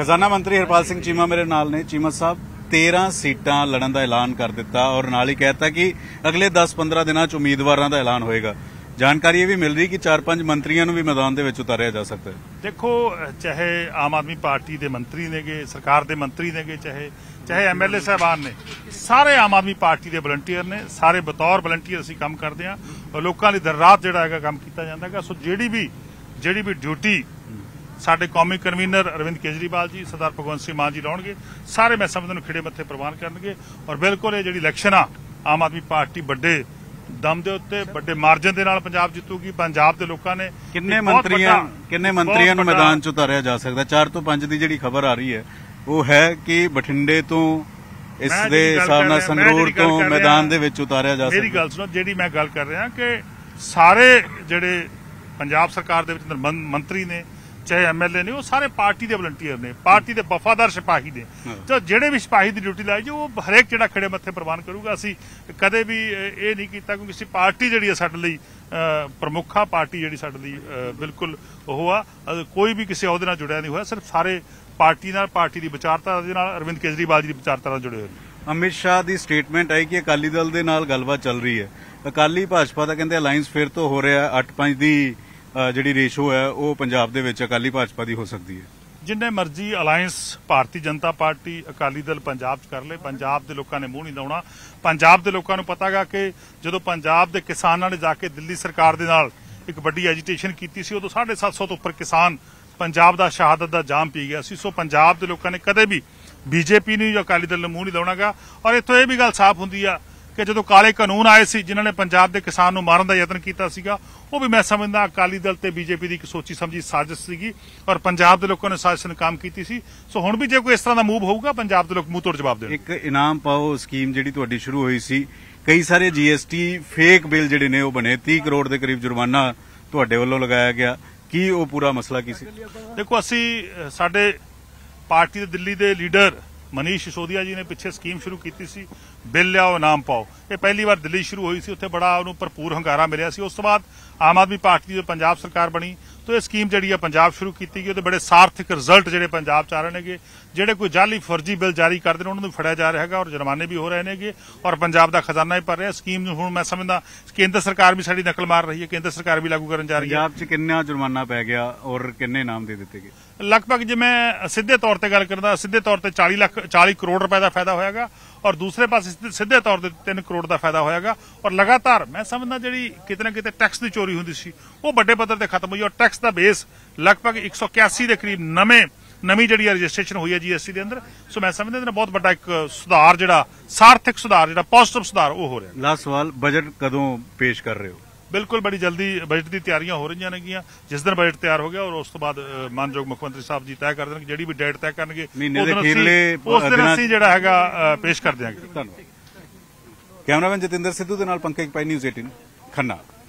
खजाना मंत्री हरपाल सिंह चीमा मेरे नाल ने। चीमा साहब 13 सीटां लड़न का ऐलान कर दिता और नाल ही कहता कि अगले 10-15 दिनों च उम्मीदवारों का ऐलान होएगा। जानकारी ये भी मिल रही कि 4-5 मंत्रियों भी मैदान दे विच उतारिया जा सकता है। देखो, चाहे आम आदमी पार्टी के मंत्री नेगे, सरकार के मंत्री नेगे, चाहे MLA साहबान ने, सारे आम आदमी पार्टी के वलंटियर ने, सारे बतौर वलंटियर असीं काम करते हैं और लोगों की दिन रात जिहड़ा हैगा काम किया जाता है। सो जिहड़ी भी ड्यूटी साडे कौमी कन्वीनर अरविंद केजरीवाल जी, सरदार भगवंत सिंह मान जी लाउणगे, सारे मैं समझदा नूं खिड़े मत्थे प्रवान करनगे और बिल्कुल ये जिहड़ी इलैक्शन आ आम आदमी पार्टी बड़े दम दे उत्ते बड़े मार्जन दे नाल पंजाब जितूगी। पंजाब दे लोकां ने किन्ने मंत्रियों नूं मैदान च उतारिया जा सकदा? 4 ਤੋਂ 5 ਦੀ ਜਿਹੜੀ ਖਬਰ ਆ ਰਹੀ ਹੈ ਉਹ ਹੈ ਕਿ ਬਠਿੰਡੇ ਤੋਂ ਇਸ ਦੇ ਹਿਸਾਬ ਨਾਲ ਸੰਗਰੂਰ ਤੋਂ ਮੈਦਾਨ ਦੇ ਵਿੱਚ ਉਤਾਰਿਆ ਜਾ ਸਕਦਾ। ਮੇਰੀ ਗੱਲ ਸੁਣੋ, ਜਿਹੜੀ ਮੈਂ ਗੱਲ ਕਰ ਰਿਹਾ ਕਿ ਸਾਰੇ ਜਿਹੜੇ ਪੰਜਾਬ ਸਰਕਾਰ ਦੇ ਵਿੱਚ ਮੰਤਰੀ ਨੇ, ਚਾਹੇ MLA ਨੇ, ਉਹ ਸਾਰੇ ਪਾਰਟੀ ਦੇ ਵਲੰਟੀਅਰ ਨੇ, ਪਾਰਟੀ ਦੇ ਵਫਾਦਾਰ ਸਿਪਾਹੀ ਨੇ। ਤੇ ਜਿਹੜੇ ਵੀ ਸਿਪਾਹੀ ਦੀ ਡਿਊਟੀ ਲਾਈ ਜੀ ਉਹ ਹਰੇਕ ਜਿਹੜਾ ਖੜੇ ਮੱਥੇ ਪ੍ਰਵਾਨ ਕਰੂਗਾ। ਅਸੀਂ ਕਦੇ ਵੀ ਇਹ ਨਹੀਂ ਕੀਤਾ ਕਿਉਂਕਿ ਅਸੀਂ ਪਾਰਟੀ ਜਿਹੜੀ ਹੈ ਸਾਡੇ ਲਈ ਪ੍ਰਮੁੱਖ ਆ, ਪਾਰਟੀ ਜਿਹੜੀ ਸਾਡੇ ਲਈ ਬਿਲਕੁਲ ਉਹ ਆ, ਕੋਈ ਵੀ ਕਿਸੇ ਅਹੁਦੇ ਨਾਲ ਜੁੜਿਆ ਨਹੀਂ ਹੋਇਆ। ਸਿਰਫ ਸਾਰੇ ਪਾਰਟੀ ਨਾਲ, ਪਾਰਟੀ ਦੀ ਵਿਚਾਰਧਾਰਾ ਦੇ ਨਾਲ, ਅਰਵਿੰਦ ਕੇਜਰੀਵਾਲ ਜੀ ਦੀ ਵਿਚਾਰਧਾਰਾ ਨਾਲ ਜੁੜੇ ਹੋਏ ਨੇ। ਅਮਿਤ ਸ਼ਾਹ ਦੀ ਸਟੇਟਮੈਂਟ ਆਈ ਕਿ ਅਕਾਲੀ ਦਲ ਦੇ ਨਾਲ ਗੱਲਬਾਤ ਚੱਲ ਰਹੀ ਹੈ। ਅਕਾਲੀ ਭਾਜਪਾ ਦਾ ਕਹਿੰਦੇ ਅਲਾਈਅੰਸ ਫਿਰ ਤੋਂ ਹੋ ਰਿਹਾ। 8-5 ਦੀ ਜਿਹੜੀ ਰੇਸ਼ੋ ਹੈ ਉਹ ਪੰਜਾਬ ਦੇ ਵਿੱਚ ਅਕਾਲੀ ਭਾਜਪਾ ਦੀ ਹੋ ਸਕਦੀ ਹੈ। ਜਿੰਨੇ ਮਰਜ਼ੀ ਅਲਾਇੰਸ ਭਾਰਤੀ ਜਨਤਾ ਪਾਰਟੀ, ਅਕਾਲੀ ਦਲ ਪੰਜਾਬ 'ਚ ਕਰ ਲਏ, ਪੰਜਾਬ ਦੇ ਲੋਕਾਂ ਨੇ ਮੂੰਹ ਨਹੀਂ ਲਾਉਣਾ। ਪੰਜਾਬ ਦੇ ਲੋਕਾਂ ਨੂੰ ਪਤਾਗਾ ਕਿ ਜਦੋਂ ਪੰਜਾਬ ਦੇ ਕਿਸਾਨਾਂ ਨੇ ਜਾ ਕੇ ਦਿੱਲੀ ਸਰਕਾਰ ਦੇ ਨਾਲ ਇੱਕ ਵੱਡੀ ਐਜੀਟੇਸ਼ਨ ਕੀਤੀ ਸੀ, ਉਦੋਂ 750 ਤੋਂ ਉੱਪਰ ਕਿਸਾਨ ਪੰਜਾਬ ਦਾ ਸ਼ਹਾਦਤ ਦਾ ਜਾਮ ਪੀ ਗਿਆ ਸੀ। ਸੋ ਪੰਜਾਬ ਦੇ ਲੋਕਾਂ ਨੇ ਕਦੇ ਵੀ BJP ਨੂੰ ਜਾਂ ਅਕਾਲੀ ਦਲ ਨੂੰ ਮੂੰਹ ਨਹੀਂ ਲਾਉਣਾਗਾ। ਔਰ ਇੱਥੋਂ ਇਹ ਵੀ ਗੱਲ ਸਾਫ਼ ਹੁੰਦੀ ਆ ਕਿ ਜਦੋਂ ਕਾਲੇ ਕਾਨੂੰਨ ਆਏ ਸੀ ਜਿਨ੍ਹਾਂ ਨੇ ਪੰਜਾਬ ਦੇ ਕਿਸਾਨ ਨੂੰ ਮਾਰਨ ਦਾ ਯਤਨ ਕੀਤਾ ਸੀਗਾ, ਉਹ ਵੀ ਮੈਂ ਸਮਝਦਾ ਅਕਾਲੀ ਦਲ ਤੇ BJP ਦੀ ਇੱਕ ਸੋਚੀ ਸਮਝੀ ਸਾਜ਼ਿਸ਼ ਸੀਗੀ ਔਰ ਪੰਜਾਬ ਦੇ ਲੋਕਾਂ ਨੇ ਸਾਜ਼ਿਸ਼ ਨਾਕਾਮ ਕੀਤੀ ਸੀ। ਸੋ ਹੁਣ ਵੀ ਜੇ ਕੋਈ ਇਸ ਤਰ੍ਹਾਂ ਦਾ ਮੂਵ ਹੋਊਗਾ, ਪੰਜਾਬ ਦੇ ਲੋਕ ਮੂੰਹ ਤੋੜ ਜਵਾਬ ਦੇਣਗੇ। ਇੱਕ ਇਨਾਮ ਪਾਓ ਸਕੀਮ ਜਿਹੜੀ ਤੁਹਾਡੀ ਸ਼ੁਰੂ ਹੋਈ ਸੀ, ਕਈ ਸਾਰੇ GST ਫੇਕ ਬਿੱਲ ਜਿਹੜੇ ਨੇ ਉਹ ਬਣੇ, 30 ਕਰੋੜ ਦੇ ਕਰੀਬ ਜੁਰਮਾਨਾ ਤੁਹਾਡੇ ਵੱਲੋਂ ਲਗਾਇਆ ਗਿਆ। ਕੀ ਉਹ ਪੂਰਾ ਮਸਲਾ ਕੀ ਸੀ? ਦੇਖੋ, ਅਸੀਂ ਸਾਡੇ ਪਾਰਟੀ ਦੇ ਦਿੱਲੀ ਦੇ ਲੀਡਰ ਮਨੀਸ਼ ਸਿਸੋਦੀਆ ਜੀ ਨੇ ਪਿੱਛੇ ਸਕੀਮ ਸ਼ੁਰੂ ਕੀਤੀ ਸੀ, ਬਿੱਲ ਲਿਆਓ ਇਨਾਮ ਪਾਓ। ਇਹ ਪਹਿਲੀ ਵਾਰ ਦਿੱਲੀ ਸ਼ੁਰੂ ਹੋਈ ਸੀ, ਉੱਥੇ ਬੜਾ ਉਹਨੂੰ ਭਰਪੂਰ ਹੰਗਾਰਾ ਮਿਲਿਆ ਸੀ। ਉਸ ਤੋਂ ਬਾਅਦ ਆਮ ਆਦਮੀ ਪਾਰਟੀ ਦੀ ਪੰਜਾਬ ਸਰਕਾਰ ਬਣੀ ਤਾਂ ਇਹ ਸਕੀਮ ਜਿਹੜੀ ਆ ਪੰਜਾਬ ਸ਼ੁਰੂ ਕੀਤੀ ਗਈ। ਉਹਦੇ ਬੜੇ ਸਾਰਥਕ ਰਿਜ਼ਲਟ ਜਿਹੜੇ ਪੰਜਾਬ 'ਚ ਆ ਰਹੇ ਨੇਗੇ। ਜਿਹੜੇ ਕੋਈ ਜਾਲੀ ਫਰਜੀ ਬਿੱਲ ਜਾਰੀ ਕਰਦੇ ਨੇ ਉਹਨਾਂ ਨੂੰ ਫੜਿਆ ਜਾ ਰਿਹਾ ਹੈਗਾ ਔਰ ਜੁਰਮਾਨੇ ਵੀ ਹੋ ਰਹੇ ਨੇਗੇ ਔਰ ਪੰਜਾਬ ਦਾ ਖਜ਼ਾਨਾ ਵੀ ਭਰ ਰਿਹਾ। ਸਕੀਮ ਨੂੰ ਹੁਣ ਮੈਂ ਸਮਝਦਾ ਕੇਂਦਰ ਸਰਕਾਰ ਵੀ ਸਾਡੀ ਨਕਲ ਮਾਰ ਰਹੀ ਹੈ, ਕੇਂਦਰ ਸਰਕਾਰ ਵੀ ਲਾਗੂ ਕਰਨ ਜਾ ਰਹੀ ਹੈ। ਪੰਜਾਬ 'ਚ ਕਿੰਨਾ ਜੁਰਮਾਨਾ ਪੈ ਗਿਆ ਔਰ ਕਿੰਨੇ ਇਨਾਮ ਦੇ ਦਿੱਤੇ ਗਏ? ਲਗਭਗ ਜੇ ਮੈਂ ਸਿੱਧੇ ਤੌਰ ਤੇ ਗੱਲ ਕਰਦਾ, ਸਿੱਧੇ ਤੌਰ ਤੇ 40 ਕਰੋੜ ਰੁਪਏ ਦਾ ਫਾਇਦਾ ਹੋਇਆਗਾ ਔਰ ਦੂਸਰੇ ਪਾਸੇ ਸਿੱਧੇ ਤੌਰ ਤੇ 3 ਕਰੋੜ ਦਾ ਫਾਇਦਾ ਹੋਇਆਗਾ। ਔਰ ਲਗਾਤਾਰ ਮੈਂ ਸਮਝਦਾ ਜਿਹੜੀ ਕਿਤੇ ਨਾ ਕਿਤੇ ਟੈਕਸ ਦੀ ਚੋਰੀ ਹੁੰਦੀ ਸੀ ਉਹ ਵੱਡੇ ਪੱਧਰ ਤੇ ਖਤਮ ਹੋਈ ਔਰ ਟੈਕਸ ਦਾ ਬੇਸ ਲਗਭਗ 181 ਦੇ ਕਰੀਬ ਨਵੀਂ ਜਿਹੜੀ ਰਜਿਸਟ੍ਰੇਸ਼ਨ ਹੋਈ ਹੈ GST ਦੇ ਅੰਦਰ। ਸੋ ਮੈਂ ਸਮਝਦਾ ਇਹਦਾ ਬਹੁਤ ਵੱਡਾ ਇੱਕ ਸੁਧਾਰ, ਜਿਹੜਾ ਸਾਰਥਕ ਸੁਧਾਰ, ਜਿਹੜਾ ਪੋਜ਼ਿਟਿਵ ਸੁਧਾਰ ਉਹ ਹੋ ਰਿਹਾ। ਲਾਸਟ ਸਵਾਲ, ਬਜਟ ਕਦੋਂ ਪੇਸ਼ ਕਰ ਰਹੇ ਹੋ? ਬਿਲਕੁਲ ਬੜੀ ਜਲਦੀ ਬਜਟ ਦੀ ਤਿਆਰੀਆਂ ਹੋ ਰਹੀਆਂ ਨੇਗੀਆਂ। ਜਿਸ ਦਿਨ ਬਜਟ ਤਿਆਰ ਹੋ ਗਿਆ ਔਰ ਉਸ ਤੋਂ ਬਾਅਦ ਮਾਨਯੋਗ ਮੁੱਖ ਮੰਤਰੀ ਸਾਹਿਬ ਜੀ ਤੈਅ ਕਰ ਦੇਣਗੇ ਜਿਹੜੀ ਵੀ ਡੇਟ ਤੈਅ ਕਰਨਗੇ, ਉਸ ਦਿਨ ਅਸੀਂ ਜਿਹੜਾ ਹੈਗਾ ਪੇਸ਼ ਕਰ ਦਿਆਂਗੇ। ਧੰਨਵਾਦ। ਕੈਮਰਾਮੈਨ ਜਤਿੰਦਰ ਸਿੱਧੂ ਦੇ ਨਾਲ ਪੰਕਜ ਪਾਈ, ਨਿਊਜ਼ 18 ਖੰਨਾ।